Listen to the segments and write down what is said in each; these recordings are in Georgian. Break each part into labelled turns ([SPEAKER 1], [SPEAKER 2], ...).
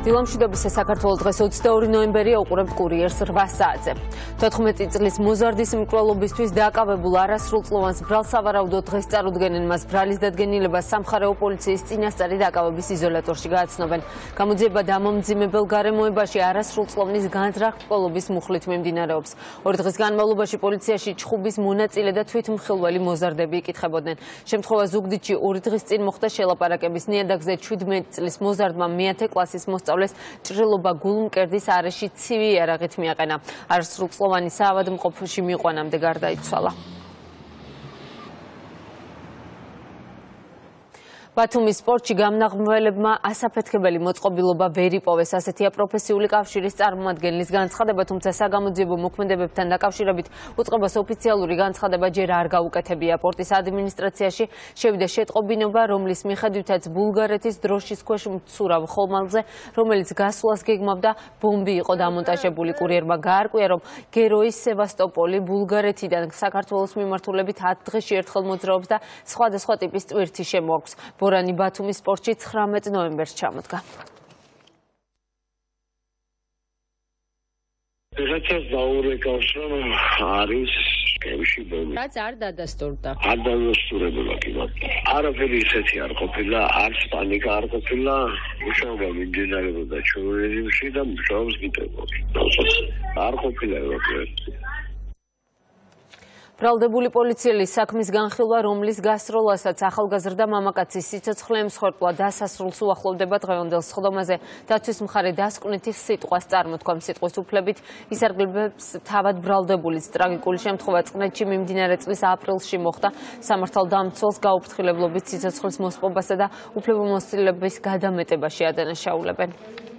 [SPEAKER 1] დილამშვიდობის საქართველოს დღეს 22 ნოემბერია უყურებთ კურიერს 8 საათზე. 14 წლის მოზარდის მკვლელობისთვის დაკავებულ არასრულწლოვანს ბრალს სავარაუდოდ დღეს წარუდგენენ მას ბრალის დადგენილებას სამხარეო პოლიციის წინასწარი დაკავების იზოლატორში გააცნობენ. გამოძიება დამამძიმებელ გარემოებაში არასრულწლოვნის განზრახ მკვლელობის მუხლით მიმდინარეობს. 2 დღის განმავლობაში პოლიციაში ჩხუბის მონაწილე და თვითმხილველი მოზარდები იკითხებოდნენ. შემთხვევა ზუგდიდში 2 დღის წინ მოხდა შელაპარაკების ნიადაგზე 17 წლის მოზარდმა მე-10 კლასის მოსწავლეს ჭრილობა გულმკერდის არეში ცივი იარაღით მიაყენა. არასრულწლოვანი საავადმყოფოში მიიყვანამდე გარდაიცვალა. ბათუმის სპორტში გამნაღმველებმა ასაფეთქებელი მოწყობილობა ვერ იპოვეს. ასეთია პროფესიული კავშირის წარმომადგენლის განცხადება, თუმცა საგამოძიებო მოქმედებებთან დაკავშირებით უწყებას ოფიციალური განცხადება ჯერ არ გაუკეთებია. პორტის ადმინისტრაციაში შევიდა შეტყობინობა, რომლის მიხედვითაც ბულგარეთის დროშის ქვეშ მცურავ ხომალდზე, რომელიც გასვლას გეგმავდა, ბომბი იყო დამონტაჟებული. კურიერმა გაარკვია, რომ გეროის სევასტოპოლი ბულგარეთიდან საქართველოს მიმართულებით 10 დღეში ერთხელ მოძრაობს და სხვადასხვა ტიპის ტვირთი შემოაქვს. ბორანი ბათუმის სპორტში 19 ნოემბერს ჩამოდგა.
[SPEAKER 2] Რაღაცას დაურეკავს, რომ არის სკემში ბოლო.
[SPEAKER 1] რაც არ დადასტურდა.
[SPEAKER 2] არ დადასტურებულა კი ბატონო. არაფერი ისეთი არ ყოფილა, არც პანიკა არ ყოფილა. მუშაობა მიმდინარეობდა ჩვენ რეჟიმში და მუშაობს გიტებოდი. არ ყოფილა ევროპაში.
[SPEAKER 1] ბრალდებული პოლიციელის საქმის განხილვა, რომლის გასროლასაც ახალგაზრდა მამაკაცის სიცოცხლე ემსხვერპლა დასასრულს უახლოვდება დღევანდელ სხდომაზე. დაცვის მხარე დასკვნითი სიტყვას წარმოთქვამს. სიტყვის უფლებით ისარგებლებს თავად ბრალდებულის. ტრაგიკული შემთხვევა წყნეთში მიმდინარე წლის აპრილში მოხდა. სამართალდამცველს გაუფრთხილებლობით სიცოცხლის მოსპობასა და უფლებამოსილების გადამეტებაში ადანაშაულებენ.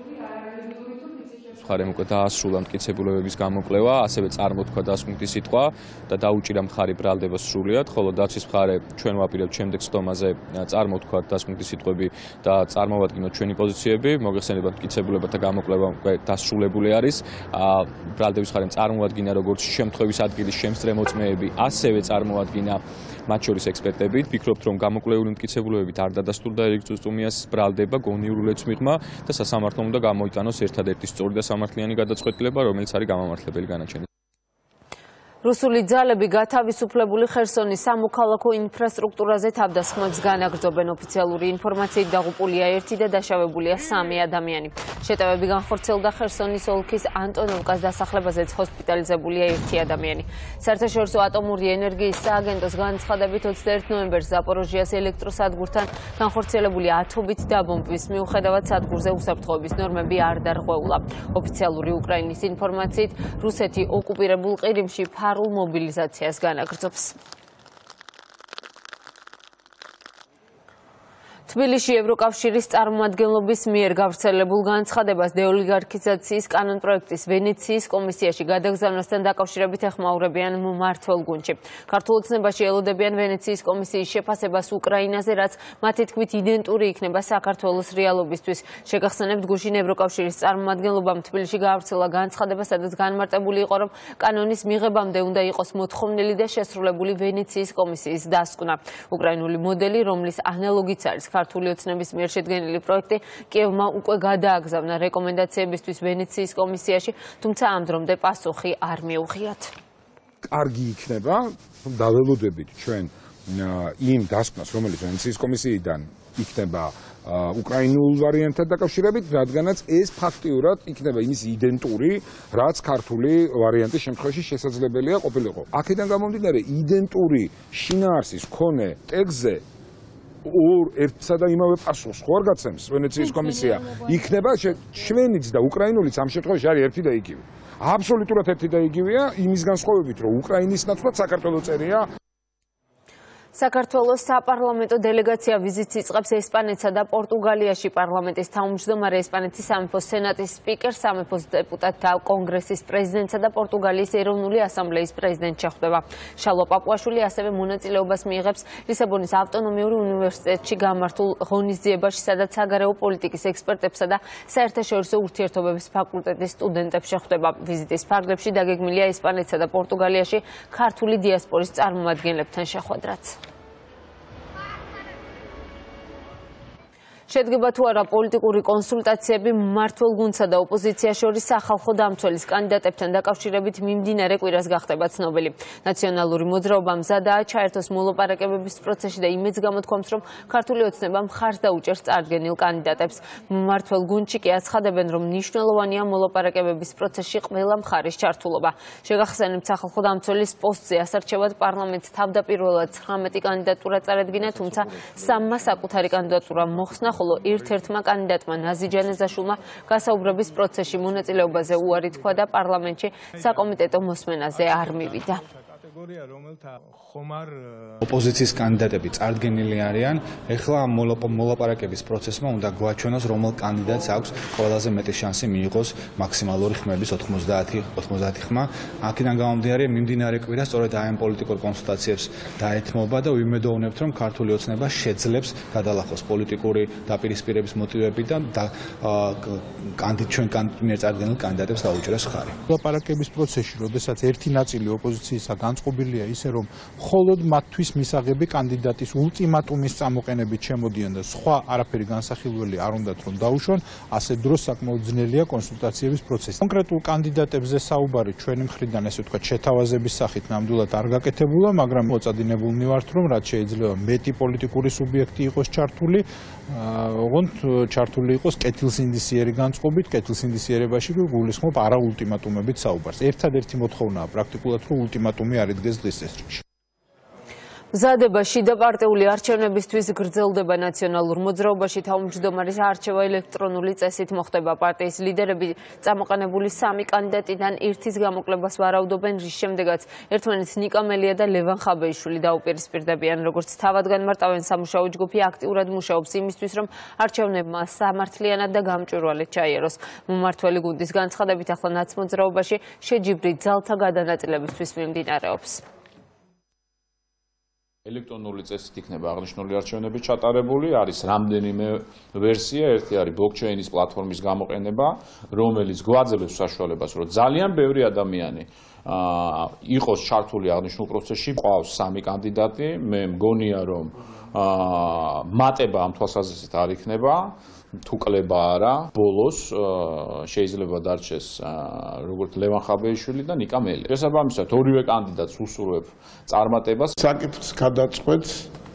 [SPEAKER 3] მხარემ უკვე დაასრულა მტკიცებულებების გამოკვლევა, ასევე წარმოთქვა დასკვნითი სიტყვა და დაუჭირა მხარი ბრალდებას სრულიად, ხოლო დაცვის მხარე ჩვენ ვაპირებთ შემდეგ სხდომაზე წარმოთქვათ დასკვნითი სიტყვები და წარმოვადგინოთ ჩვენი პოზიციები. მოგეხსენებათ, მტკიცებულებათა გამოკვლევა უკვე დასრულებული არის. ბრალდების მხარემ წარმოადგინა როგორც შემთხვევის ადგილის შემსწრე-მოწმეები, ასევე წარმოადგინა მათ შორის ექსპერტებით. ვფიქრობთ, რომ გამოკვლეული მტკიცებულებებით არ დადასტურდა ერიკ წუწუმიას ბრალდება გონიურ ულეთს მიღმა და სასამართლომ უნდა გამოიტანოს ერთადერთი სწორი და სამართლიანი გადაწყვეტილება, რომელიც არის გამამართლებელი განაჩენი.
[SPEAKER 1] რუსული ძალები გათავისუფლებული ხერსონის სამოქალაქო ინფრასტრუქტურაზე თავდასხმებს განაგრძობენ. ოფიციალური ინფორმაციით დაღუპულია 1 და დაშავებულია 3 ადამიანი. შეტევები განხორციელდა ხერსონის ოლქის ანტონოვკას დასახლებაზეც ჰოსპიტალიზებულია 1 ადამიანი. საერთაშორისო ატომური ენერგიის სააგენტოს განცხადებით 21 ნოემბერს ზაპოროჟიას ელექტროსადგურთან განხორციელებული ათობით დაბომბვის მიუხედავად სადგურზე უსაფრთხოების ნორმები არ დარღვეულა. ოფიციალური უკრაინის ინფორმაციით რუსეთი ოკუპირებულ ყირიმში ფარულ მობილიზაციას განაგრძობს. თბილისში ევროკავშირის წარმომადგენლობის მიერ გავრცელებულ განცხადებას დეოლიგარქიზაციის კანონპროექტის ვენეციის კომისიაში გადაგზავნასთან დაკავშირებით ეხმაურებიან მმართველ გუნდში. ქართულ ოცნებაში ელოდებიან ვენეციის კომისიის შეფასებას უკრაინაზე, რაც მათი თქმით იდენტური იქნება საქართველოს რეალობისთვის. შეგახსენებთ, გუშინ ევროკავშირის წარმომადგენლობამ თბილისში გაავრცელა განცხადება, სადაც განმარტებული იყო, რომ კანონის მიღებამდე უნდა იყოს მოთხოვნილი და შესრულებული ვენეციის კომისიის დასკვნა. უკრაინული მოდელი, რომლის ანალოგიც არის ქართული ოცნების მიერ შედგენილი პროექტი, კიევმა უკვე გადააგზავნა რეკომენდაციებისთვის ვენეციის კომისიაში, თუმცა ამ დრომდე პასუხი არ მიუღიათ.
[SPEAKER 4] კარგი იქნება, დაველოდებით ჩვენ იმ დასკვნას, რომელიც ვენეციის კომისიიდან იქნება უკრაინულ ვარიანტთან დაკავშირებით, რადგანაც ეს ფაქტიურად იქნება იმის იდენტური, რაც ქართული ვარიანტის შემთხვევაში შესაძლებელია ყოფილიყო. აქედან გამომდინარე, იდენტური შინაარსის მქონე ტექსტზე ერთსა და იმავე პასუხს ხო არ გაცემს ვენეციის კომისია, იქნება შვენიც და უკრაინულიც ამ შემთხვევაში არის ერთი და იგივე. აბსოლუტურად ერთი და იგივეა იმის განსხვავებით, რომ უკრაინის ნაცვლად საქართველოს წერია.
[SPEAKER 1] საქართველოს საპარლამენტო დელეგაცია ვიზიტს იწყებს ესპანეთსა და პორტუგალიაში. პარლამენტის თავმჯდომარე, ესპანეთის სამეფოს სენატის სპიკერ, სამეფოს დეპუტატთა კონგრესის პრეზიდენტსა და პორტუგალიის ეროვნული ასამბლეის პრეზიდენტი შეხვდება. შალვა პაპუაშვილი ასევე მონაწილეობას მიიღებს ლისაბონის ავტონომიური უნივერსიტეტში გამართულ ღონისძიებაში, სადაც საგარეო პოლიტიკის ექსპერტებსა და საერთაშორისო ურთიერთობების ფაკულტეტის სტუდენტებს შეხვდება. ვიზიტის ფარგლებში დაგეგმილია ესპანეთსა და პორტუგალიაში ქართული დიასპორის წარმომადგენლებთან შეხვედრაც. შედგება თუ არა პოლიტიკური კონსულტაციები მმართველ გუნდსა და ოპოზიციას შორის სახალხო დამცველის კანდიდატებთან დაკავშირებით მიმდინარე კვირას გახდება ცნობილი. ნაციონალური მოძრაობა მზადაა ჩაერთოს მოლაპარაკებების პროცესში და იმედს გამოთქვამს, რომ ქართული ოცნება მხარს დაუჭერს წარდგენილ კანდიდატებს. მმართველ გუნდში კი აცხადებენ, რომ მნიშვნელოვანია მოლაპარაკებების პროცესში ყველა მხარის ჩართულობა. შეგახსენებთ, სახალხო დამცველის პოსტზე ასარჩევად პარლამენტს თავდაპირველად 19 კანდიდატურა წარადგინა, თუმცა 3-მა საკუთარი კანდიდატურა მოხსნა, ხოლო ერთ-ერთმა კანდიდატმა ნაზი ჯანეზაშვილმა გასაუბრების პროცესში მონაწილეობაზე უარი თქვა და პარლამენტში საკომიტეტო მოსმენაზე არ მივიდა.
[SPEAKER 5] ოპოზიციის კანდიდატები წარდგენილი არიან. ეხლა ამ მოლაპარაკების პროცესმა უნდა გვაჩვენოს, რომელ კანდიდატს აქვს ყველაზე მეტი შანსი მიიღოს მაქსიმალური ხმების 90 ხმა. აქედან გამომდინარე, მიმდინარე კვირა სწორედ ამ პოლიტიკურ კონსულტაციებს დაეთმობა და ვიმედოვნებთ, რომ ქართული ოცნება შეძლებს გადალახოს პოლიტიკური დაპირისპირების მოტივები და ჩვენ მიერ წარდგენილ კანდიდატებს დაუჭერეს ხარი.
[SPEAKER 6] მოლაპარაკების პროცესში, როდესაც ერთი ნაწილი ოპოზიციისა განწყობილია ისე, რომ მხოლოდ მათთვის მისაღები კანდიდატის ულტიმატუმის წამოყენებით შემოდიან და სხვა არაფერი განსახილველი არ უნდათ რომ დაუშვან, ასე დროს საკმაოდ ძნელია კონსულტაციების პროცესი. კონკრეტულ კანდიდატებზე საუბარი ჩვენი მხრიდან, ესე ვთქვათ, შეთავაზების სახით ნამდვილად არ გაკეთებულა, მაგრამ მოწადინებულნი ვართ, რომ რაც შეიძლება მეტი პოლიტიკური სუბიექტი იყოს ჩართული, ოღონდ ჩართული იყოს კეთილსინდისიერი განწყობით, კეთილსინდისიერებაში გულისხმობ არა ულტიმატუმებით საუბარს. ერთადერთი მოთხოვნაა პრაქტიკულად, რომ ულტიმატუმი არ იდგეს დღის წესრიგში.
[SPEAKER 1] მზადება შიდა პარტიული არჩევნებისთვის გრძელდება ნაციონალურ მოძრაობაში. თავმჯდომარის არჩევა ელექტრონული წესით მოხდება. პარტიის ლიდერები წამოყენებული 3 კანდიდატიდან ერთის გამოკლებას ვარაუდობენ, რის შემდეგაც ერთმანეთს ნიკა მელია და ლევან ხაბეიშვილი დაუპირისპირდებიან. როგორც თავად განმარტავენ, სამუშაო ჯგუფი აქტიურად მუშაობს იმისთვის, რომ არჩევნებმა სამართლიანად და გამჭვირვალედ ჩაიაროს. მმართველი გუნდის განცხადებით, ახლა ნაცმოძრაობაში შეჯიბრი ძალთა გადანაწილებისთვის მიმდინარეობს.
[SPEAKER 7] ელექტრონული წესით იქნება აღნიშნული არჩევნები ჩატარებული, არის რამდენიმე ვერსია, ერთი არის ბლოკჩეინის პლატფორმის გამოყენება, რომელიც გვაძლევს საშუალებას, რომ ძალიან ბევრი ადამიანი იყოს ჩართული აღნიშნულ პროცესში. ყავს 3 კანდიდატი, მე მგონია, რომ მატება ამ თვალსაზრისით არ იქნება. თუ კლება არა, ბოლოს შეიძლება დარჩეს როგორც ლევან ხაბეიშვილი და ნიკა მელი. შესაბამისად, ორივე კანდიდატს უსურვებ წარმატებას.
[SPEAKER 8] საკითხს გადაწყვეტს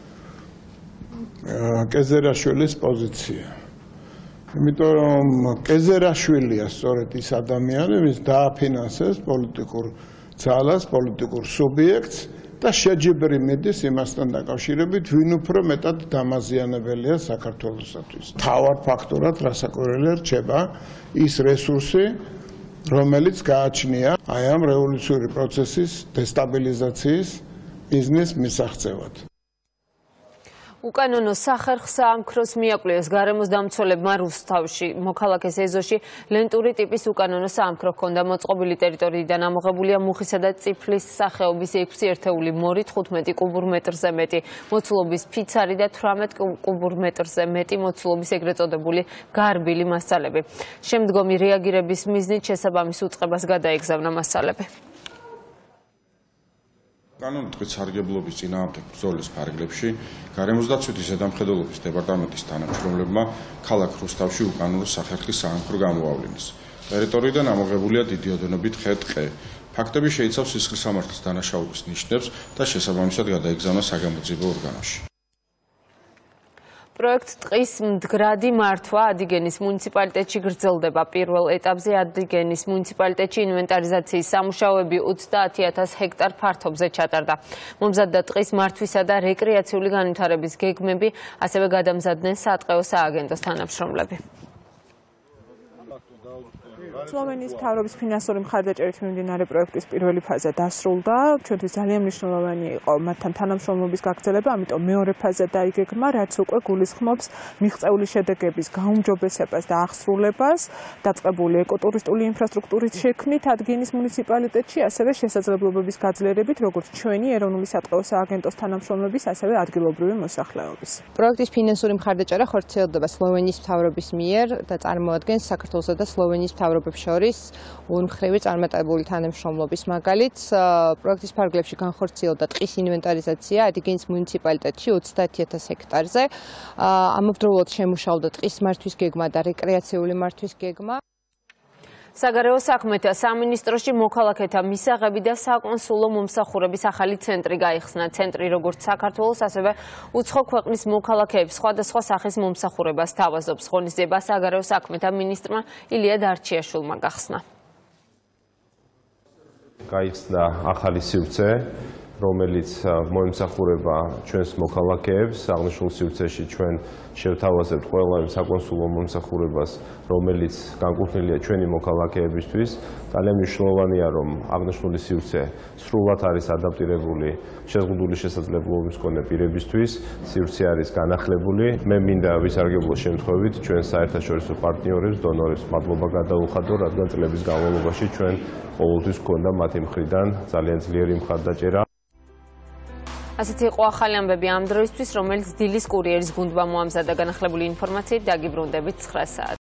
[SPEAKER 8] კეზერაშვილის პოზიცია. იმიტომ რომ კეზერაშვილია სწორედ ის ადამიანი, ვინც დააფინანსებს პოლიტიკურ ძალას, პოლიტიკურ სუბიექტს და შეჯიბრი მიდის იმასთან დაკავშირებით, ვინ უფრო მეტად დამაზიანებელია საქართველოსათვის. თავად ფაქტორად რასაკვირველია რჩება ის რესურსი, რომელიც გააჩნია აი ამ რევოლუციური პროცესის დესტაბილიზაციის მიზნის მისაღწევად.
[SPEAKER 1] უკანონო სახერხ საამქროს მიაკვლევს გარემოს დამცველებმა რუსთავში. მოქალაქეს ეზოში ლენტური ტიპის უკანონო საამქრო ჰქონდა. მოწყობილი ტერიტორიიდან ამოღებულია მუხისა და წიფლის სახეობის 6 ერთეული მორით 15 კუბურ მეტრზე მეტი მოცულობის ფიცარი და 18 კუბურ მეტრზე მეტი მოცულობის ეგრეთ წოდებული გარბილი მასალები. შემდგომი რეაგირების მიზნით შესაბამის უწყებას გადაეგზავნა მასალები.
[SPEAKER 9] კანონმდებლობის სარგებლობის წინააღმდეგ ბრძოლის ფარგლებში გარემოსდაცვითი ზედამხედველობის დეპარტამენტის თანამშრომლებმა ქალაქ რუსთავში უკანონო სახერხის საამქრო გამოავლინეს. ტერიტორიიდან ამოღებულია დიდი ოდენობით ხე-ტყე. ფაქტები შეიცავს სისხლის სამართლის დანაშაულის ნიშნებს და შესაბამისად გადაეგზავნა საგამოძიებო ორგანოში.
[SPEAKER 1] პროექტ ტყის მდგრადი მართვა ადიგენის მუნიციპალიტეტში გრძელდება. პირველ ეტაპზე ადიგენის მუნიციპალიტეტში ინვენტარიზაციის სამუშაოები 30,000 ჰექტარ ფართობზე ჩატარდა. მომზადდა ტყის მართვისა და რეკრეაციული განვითარების გეგმები, ასევე გადამზადდნენ სატყეო სააგენტოს თანამშრომლები.
[SPEAKER 10] სლოვენიის მთავრობის ფინანსური მხარდაჭერით მიმდინარე პროექტის პირველი ფაზა დასრულდა. ჩვენთვის ძალიან მნიშვნელოვანი იყო მათთან თანამშრომლობის გაგრძელება, ამიტომ მეორე ფაზა დაიგეგმა, რაც უკვე გულისხმობს მიღწეული შედეგების გაუმჯობესებას და აღსრულებას, დაწყებული ეკოტურისტული ინფრასტრუქტურის შექმნით ადგინის მუნიციპალიტეტში, ასევე შესაძლებლობების გაძლიერებით, როგორც ჩვენი ეროვნული სატყეო სააგენტოს თანამშრომლების, ასევე ადგილობრივი მოსახლეობის.
[SPEAKER 11] პროექტის ფინანსური მხარდაჭერა ხორციელდება სლოვენიის მთავრობის მიერ და წარმოადგენს საქართველოსა და სლოვენიის მთავრობის მსახიობებს შორის უნმხრივი წარმატებული თანამშრომლობის მაგალითს პროექტის ფარგლებში განხორციელდა ტყის ინვენტარიზაცია ადიგენის მუნიციპალიტეტში 30000 ჰექტარზე. ამავდროულად შემუშავდა ტყის მართვის გეგმა და რეკრეაციული მართვის გეგმა.
[SPEAKER 1] საგარეო საქმეთა სამინისტროში მოქალაქეთა მისაღები და საკონსულო მომსახურების ახალი ცენტრი გაიხსნა. ცენტრი როგორც საქართველოს, ასევე უცხო ქვეყნის მოქალაქეებს სხვადასხვა სახის მომსახურებას თავაზობს. ღონისძიება საგარეო საქმეთა მინისტრმა ილია დარჩიაშვილმა გახსნა.
[SPEAKER 12] გაიხსნა ახალი სივრცე, რომელიც მოემსახურება ჩვენს მოქალაქეებს. აღნიშნულ სივრცეში ჩვენ შევთავაზებთ ყველა იმ საკონსულო მომსახურებას, რომელიც განკუთვნილია ჩვენი მოქალაქეებისთვის. ძალიან მნიშვნელოვანია, რომ აღნიშნული სივრცე სრულად არის ადაპტირებული შეზღუდული შესაძლებლობების მქონე პირებისთვის. სივრცე არის განახლებული. მე მინდა ვისარგებლო შემთხვევით ჩვენ საერთაშორისო პარტნიორებს, დონორებს მადლობა გადაუხადო, რადგან წლების განმავლობაში ჩვენ ყოველთვის გქონდა მათი მხრიდან ძალიან ძლიერი მხარდაჭერა.
[SPEAKER 1] ასეთი იყო ახალი ამბები ამ დროისთვის, რომელიც დილის კურიერის გუნდმა მოამზადა. განახლებული ინფორმაციით დაგიბრუნდებით 9 საათს.